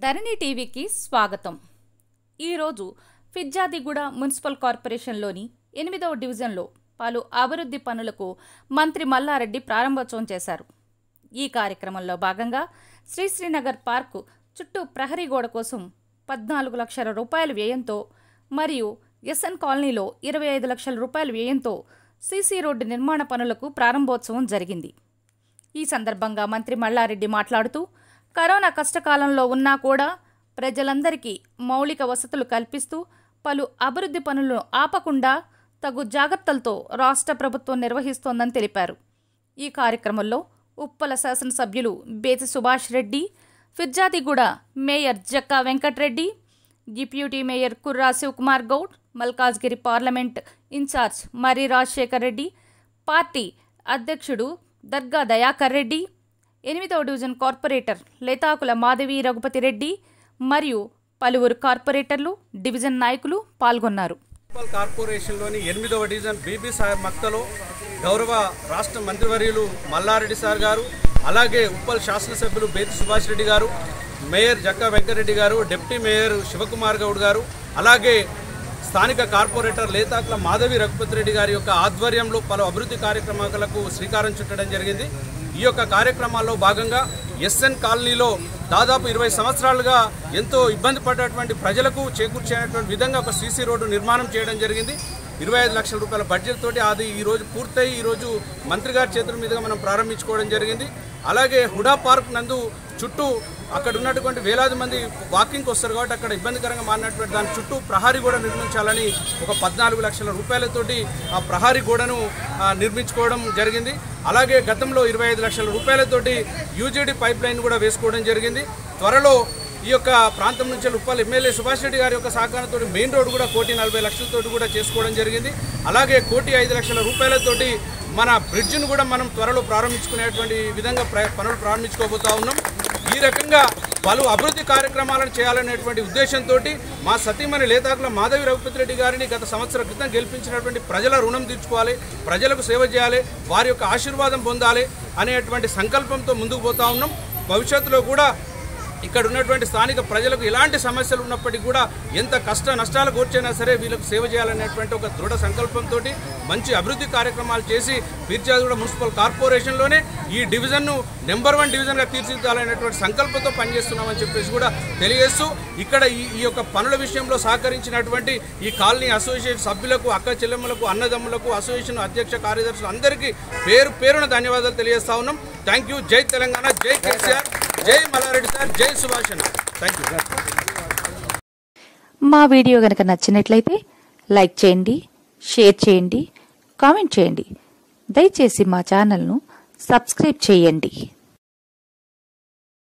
ధరణి టీవీకి స్వాగతం। ఈరోజు ఫిర్జాదిగూడ మున్సిపల్ కార్పొరేషన్లోని 8వ డివిజన్లో పలు అభివృద్ధి పనులకు మంత్రి మల్లారెడ్డి ప్రారంభోత్సవం చేశారు। ఈ కార్యక్రమంలో భాగంగా శ్రీనగర్ పార్కు చుట్టూ ప్రహరీ గోడ కోసం 14 లక్షల రూపాయల వ్యయంతో మరియు ఎస్ఎన్ కాలనీలో 25 లక్షల రూపాయల వ్యయంతో సీసీ రోడ్డు నిర్మాణ పనులకు ప్రారంభోత్సవం జరిగింది। ఈ సందర్భంగా మంత్రి మల్లారెడ్డి మాట్లాడుతూ కరోనా కష్టకాలంలో ఉన్నా కూడా ప్రజలందరికీ మౌలిక వసతులు కల్పిస్తూ పలు అభివృద్ధి పనులను ఆపకుండా తగు జాగ్రత్తలతో రాష్ట్ర ప్రభుత్వం నిర్వహిస్తోందని తెలిపారు। ఈ కార్యక్రమంలో ఉప్పల శాసనసభ్యులు Bethi Subhash Reddy, Peerzadiguda mayor Jakka Venkatareddy, deputy mayor Kurra Shivakumar Goud, Malkajgiri parliament incharge Marri Rajasekhar Reddy, party అధ్యక్షుడు దర్గా దయాకర్ రెడ్డి, 8వ డివిజన్ కార్పొరేటర్ లేతాకుల మాధవి రఘుపతి రెడ్డి మరియు పలువురు కార్పొరేటర్లు, డివిజన్ నాయకులు పాల్గొన్నారు। మున్సిపల్ కార్పొరేషన్లోని 8వ డివిజన్ బీబీ సాహెబ్ మక్తలో గౌరవ రాష్ట్ర మంత్రివర్యులు మల్లారెడ్డి సార్ గారు, అలాగే ఉప్పల్ శాసనసభ్యులు బేతి సుభాష్ రెడ్డి గారు, మేయర్ జక్కా వెంకటరెడ్డి గారు, డిప్యూటీ మేయర్ శివకుమార్ గౌడ్ గారు, అలాగే స్థానిక కార్పొరేటర్ లేతాకుల మాధవి రఘుపతి రెడ్డి గారి యొక్క ఆధ్వర్యంలో పలు అభివృద్ధి కార్యక్రమాలకు శ్రీకారం చుట్టడం జరిగింది। ఈ యొక్క కార్యక్రమాల్లో భాగంగా ఎస్ఎన్ కాలనీలో దాదాపు 20 సంవత్సరాలుగా ఎంతో ఇబ్బంది పడ్డటువంటి ప్రజలకు చేకూర్చేటువంటి విధంగా ఒక సీసీ రోడ్డు నిర్మాణం చేయడం జరిగింది। 25 లక్షల రూపాయల బడ్జెట్ తోటి అది ఈరోజు పూర్తయి ఈరోజు మంత్రి గారి చేతుల మీదుగా మనం ప్రారంభించుకోవడం జరిగింది। అలాగే హుడా పార్క్ నందు చుట్టూ అక్కడ ఉన్నటువంటి వేలాది మంది వాకింగ్కి వస్తారు కాబట్టి అక్కడ ఇబ్బందికరంగా మారినటువంటి దాని చుట్టూ ప్రహారీ గోడ నిర్మించాలని ఒక 14 లక్షల రూపాయలతోటి ఆ ప్రహారీ గోడను నిర్మించుకోవడం జరిగింది। అలాగే గతంలో 25 లక్షల రూపాయలతోటి యూజీడీ పైప్ లైన్ కూడా వేసుకోవడం జరిగింది। త్వరలో ఈ యొక్క ప్రాంతం నుంచి ఉప్పల్ ఎమ్మెల్యే సుభాష్ రెడ్డి గారి యొక్క సహకారంతో మెయిన్ రోడ్ కూడా 1,40 లక్షలతోటి కూడా చేసుకోవడం జరిగింది। అలాగే 1,05 లక్షల రూపాయలతోటి మన బ్రిడ్జ్ను కూడా మనం త్వరలో ప్రారంభించుకునేటువంటి విధంగా పనులు ప్రారంభించుకోబోతా ఉన్నాం। ఈ రకంగా పలు అభివృద్ధి కార్యక్రమాలను చేయాలనేటువంటి ఉద్దేశంతో మా సతీమణి లేతాకుల మాధవి రఘుపతి రెడ్డి గారిని గత సంవత్సరం క్రితం గెలిపించినటువంటి ప్రజల రుణం తీర్చుకోవాలి, ప్రజలకు సేవ చేయాలి, వారి యొక్క ఆశీర్వాదం పొందాలి అనేటువంటి సంకల్పంతో ముందుకు పోతా ఉన్నాం। భవిష్యత్తులో కూడా ఇక్కడ ఉన్నటువంటి స్థానిక ప్రజలకు ఎలాంటి సమస్యలు ఉన్నప్పటికీ కూడా ఎంత కష్ట నష్టాలు కూర్చైనా సరే వీళ్ళకు సేవ చేయాలనేటువంటి ఒక దృఢ సంకల్పంతో మంచి అభివృద్ధి కార్యక్రమాలు చేసి ఫిర్జాదిగూడ మున్సిపల్ కార్పొరేషన్లోనే ఈ డివిజన్ను నెంబర్ 1 డివిజన్గా తీర్చిదిద్దాలనేటువంటి సంకల్పంతో పనిచేస్తున్నామని చెప్పేసి కూడా తెలియజేస్తూ ఇక్కడ ఈ యొక్క పనుల విషయంలో సహకరించినటువంటి ఈ కాలనీ అసోసియేషన్ సభ్యులకు, అక్క చెల్లెమ్మలకు, అన్నదమ్ములకు, అసోసియేషన్ అధ్యక్ష కార్యదర్శులు అందరికీ పేరు పేరున ధన్యవాదాలు తెలియజేస్తా ఉన్నాం। Thank you. జై తెలంగాణ, జై కేసీఆర్, జై మల్లారెడ్డి సార్, జై సుభాష్ అన్న। Thank you. మా వీడియో కనుక నచ్చినట్లయితే లైక్ చేయండి, షేర్ చేయండి, కామెంట్ చేయండి। దయచేసి మా ఛానల్ను సబ్స్క్రైబ్ చేయండి।